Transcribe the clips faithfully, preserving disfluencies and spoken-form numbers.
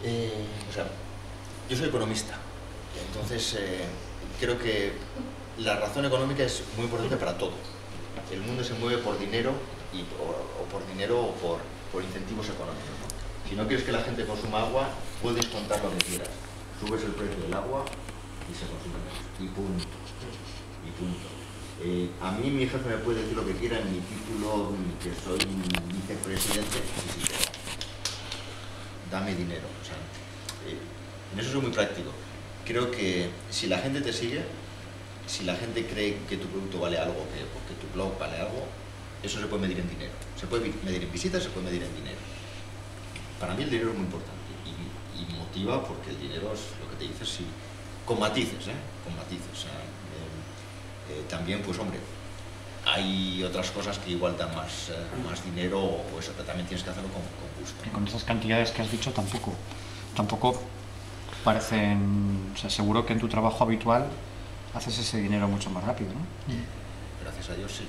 Eh, o sea, yo soy economista, entonces eh, creo que la razón económica es muy importante para todo. El mundo se mueve por dinero, y, o, o por dinero o por, por incentivos económicos, ¿no? Si no quieres que la gente consuma agua, puedes contar lo que quieras. Subes el precio del agua y se consume menos. Y punto. Y punto. Eh, a mí mi jefe me puede decir lo que quiera en mi título, que soy vicepresidente, sí, sí, pero dame dinero. O sea, eh, en eso soy muy práctico. Creo que si la gente te sigue, si la gente cree que tu producto vale algo, que, que tu blog vale algo, eso se puede medir en dinero. Se puede medir en visitas, se puede medir en dinero. Para mí el dinero es muy importante y, y motiva porque el dinero es lo que te dices, sí, con matices, ¿eh? Con matices. O sea, eh, eh, también, pues hombre, hay otras cosas que igual dan más, eh, más dinero o eso, pero también tienes que hacerlo con, con gusto. Y con esas cantidades que has dicho tampoco, tampoco parecen, o sea, seguro que en tu trabajo habitual haces ese dinero mucho más rápido, ¿no? Gracias a Dios, sí.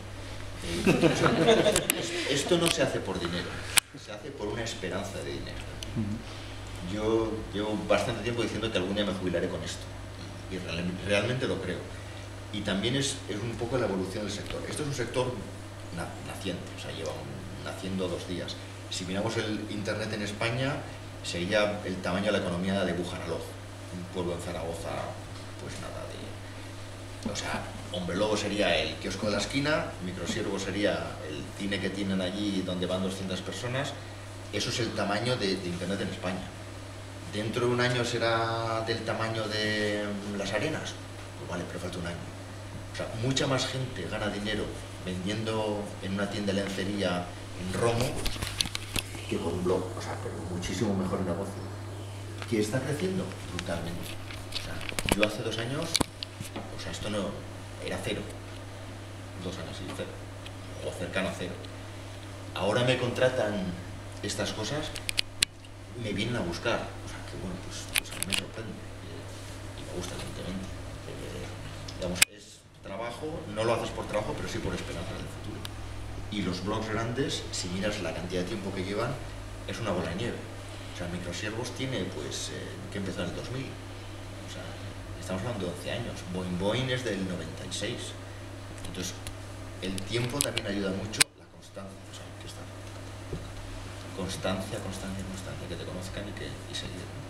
Eh, esto no se hace por dinero, se hace por una esperanza de dinero. Uh-huh. Yo llevo bastante tiempo diciendo que algún día me jubilaré con esto y real, realmente lo creo. Y también es, es un poco la evolución del sector. Esto es un sector na, naciente, o sea, lleva un, naciendo dos días. Si miramos el internet en España, sería el tamaño de la economía de Bujanaló, un pueblo en Zaragoza, pues nada de... O sea, Hombre Lobo sería el kiosco de la esquina, Microsiervo sería el cine que tienen allí donde van doscientas personas. Eso es el tamaño de, de internet en España. ¿Dentro de un año será del tamaño de Las Arenas? Pues vale, pero falta un año. O sea, mucha más gente gana dinero vendiendo en una tienda de lencería en Romo que con un blog. O sea, pero muchísimo mejor negocio. ¿Que está creciendo? Brutalmente. O sea, yo hace dos años, o sea, esto no era cero. Dos años y cero. O cercano a cero. Ahora me contratan estas cosas, me vienen a buscar. O sea, que bueno, pues, pues a mí me sorprende. Y me gusta, evidentemente. Eh, digamos, es trabajo, no lo haces por trabajo, pero sí por esperanza del futuro. Y los blogs grandes, si miras la cantidad de tiempo que llevan, es una bola de nieve. O sea, Microsiervos tiene, pues, eh, que empezó en el dos mil. O sea, estamos hablando de once años. Boing Boing es del noventa y seis. Entonces, el tiempo también ayuda mucho, la constancia. O sea, que está. Constancia, constancia, constancia, que te conozcan y, que, y seguir.